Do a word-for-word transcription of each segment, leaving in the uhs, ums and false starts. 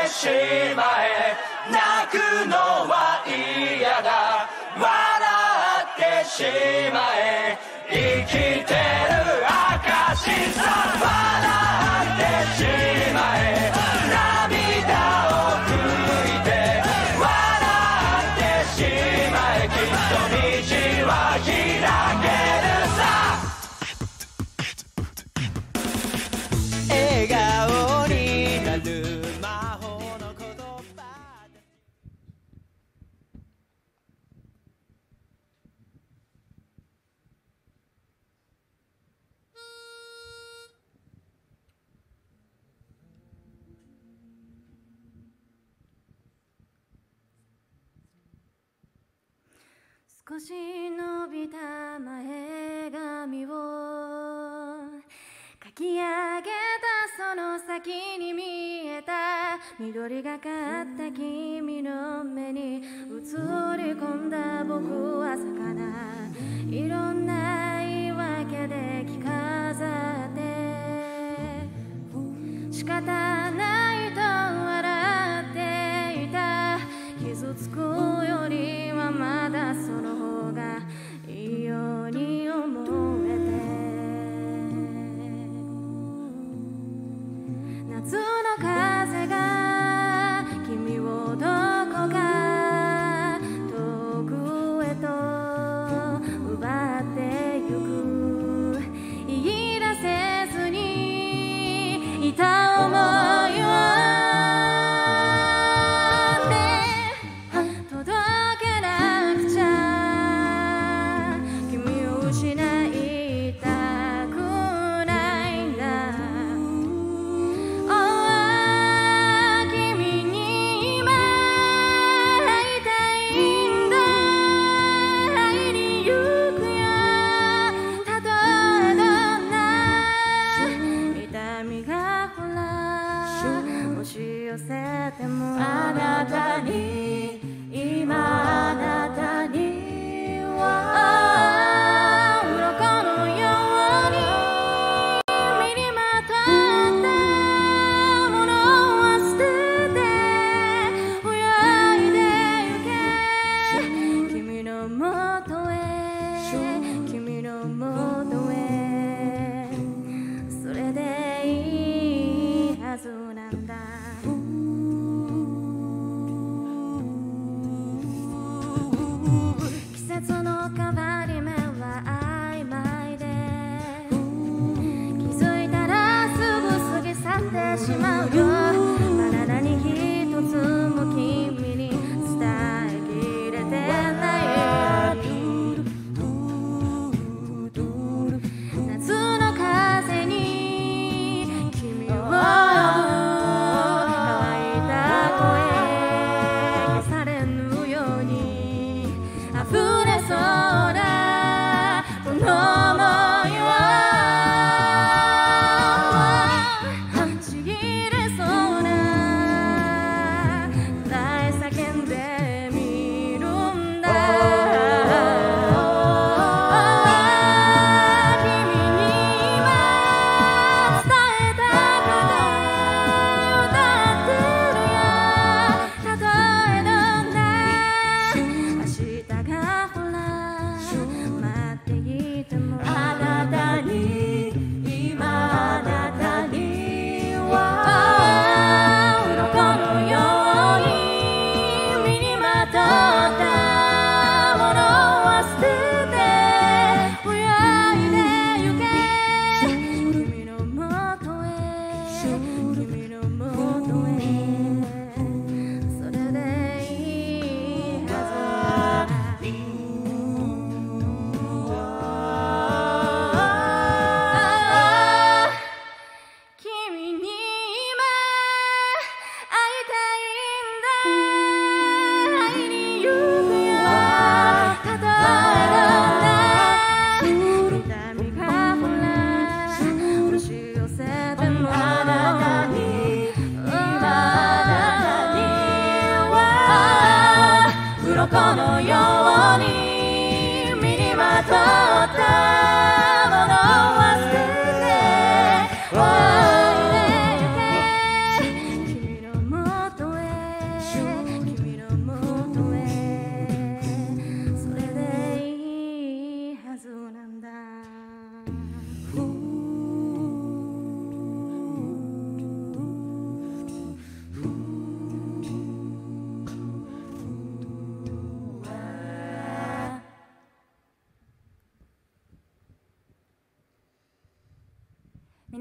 しまえ、泣くのは嫌だ、笑ってしまえ、生きてる証さ、笑ってしまえ、涙を拭いて笑ってしまえ、きっと道は開けるさ。笑顔になる魔法の言葉。 少し伸びた前髪をかき上げたその先に見えた緑がかった君の目に映り込んだ僕は魚、いろんな言い訳で着飾って仕方ないと笑っていた。傷つくよりはまだその方がいいように思えて、夏の風が君をどこか遠くへと奪ってゆく、言い出せずにいた想いをあなたに今あなたには鱗のように身にまとったものは捨てて泳いでゆけ、君のもとへ君のもとへ、それでいいはずなんだ。その変わり目は曖昧で、気づいたらすぐ過ぎ去ってしまうよ。まだ何一つも君に伝えきれてない。夏の風に君を呼ぶ乾いた声、消されぬように溢れそうなこの想いはちぎれそう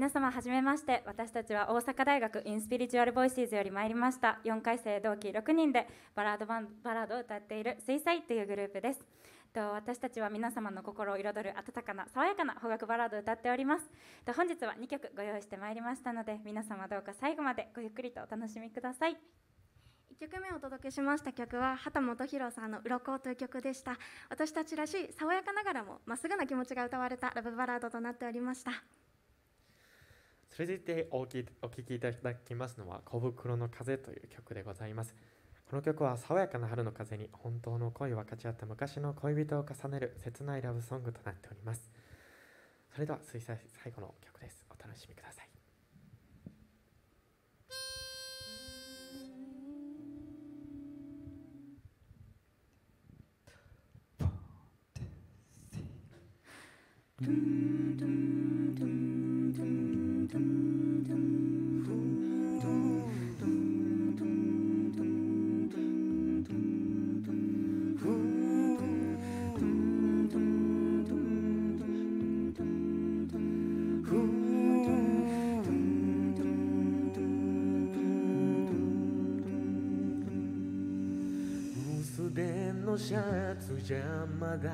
皆様はじめまして。私たちは大阪大学インスピリチュアルボイシーズより参りましたよんかい生同期ろくにんでバラードバンバラードを歌っている水彩というグループです。と私たちは皆様の心を彩る温かな爽やかな邦楽バラードを歌っております。と本日はにきょくご用意してまいりましたので、皆様どうか最後までごゆっくりとお楽しみください。 いっきょくめお届けしました曲は畑基博さんの「鱗」という曲でした。私たちらしい爽やかながらもまっすぐな気持ちが歌われたラブバラードとなっておりました。 それでいてお聴きいただきますのは「小袋の風」という曲でございます。この曲は爽やかな春の風に本当の恋を分かち合った昔の恋人を重ねる切ないラブソングとなっております。それでは水彩最後の曲です。お楽しみください。薄手のシャツじゃまだ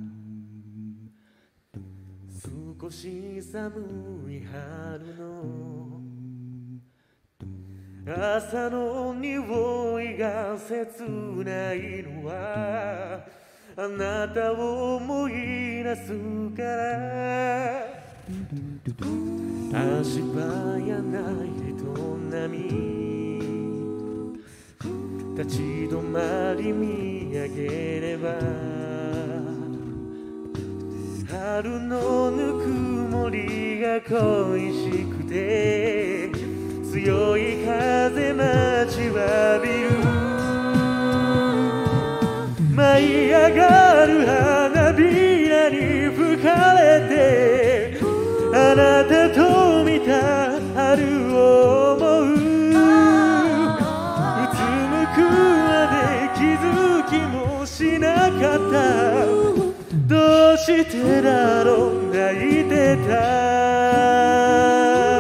少し寒い春の朝の匂いが切ないのはあなたを思い出すから足早な人並み立ち止まり見上げれば春のぬくもりが恋しくて強い風待ちわびる舞い上がる花びらに吹かれてあなたと見た春を思ううつむくまで気づきもしなかったどうしてだろう泣いてた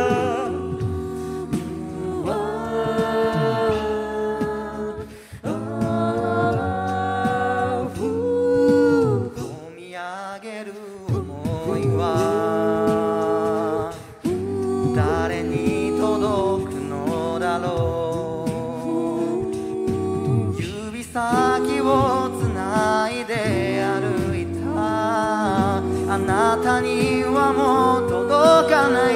あなたにはもう届かない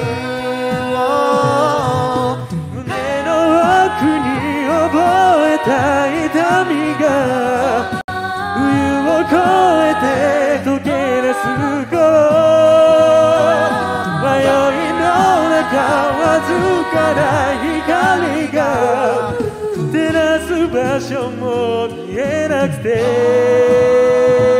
胸の奥に覚えた痛みが冬を越えて溶け出す頃迷いの中わずかな光が照らす場所も見えなくて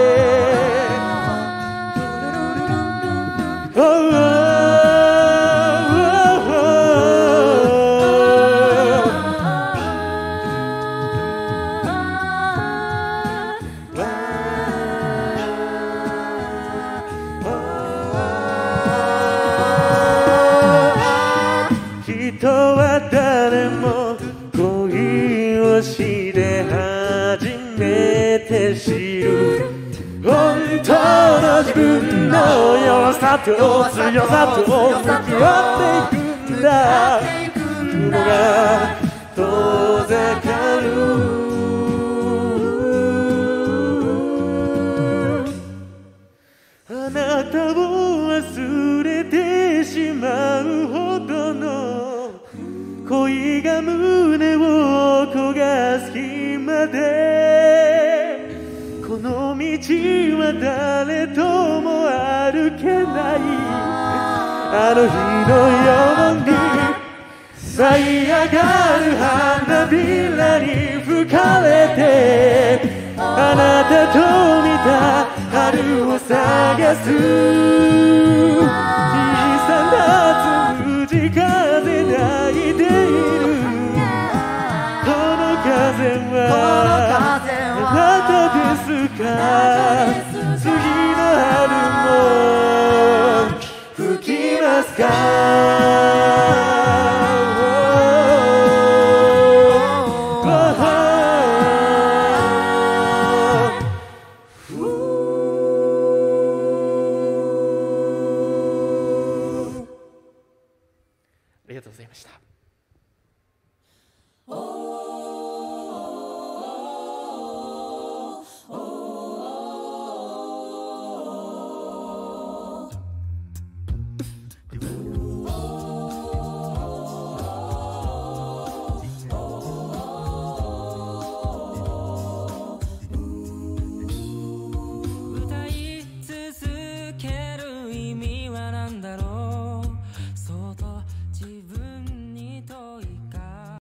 人は誰も恋をして初めて知る本当の自分の弱さと強さと向き合っていくんだ雲が遠ざかるあなたを忘れてしまうほどの恋が胸を焦がす日までこの道は誰とも歩けないあの日のように舞い上がる花びらに吹かれてあなたと見た春を探す小さなつむじ風泣いているこの風はあなたですか次の春も吹きますか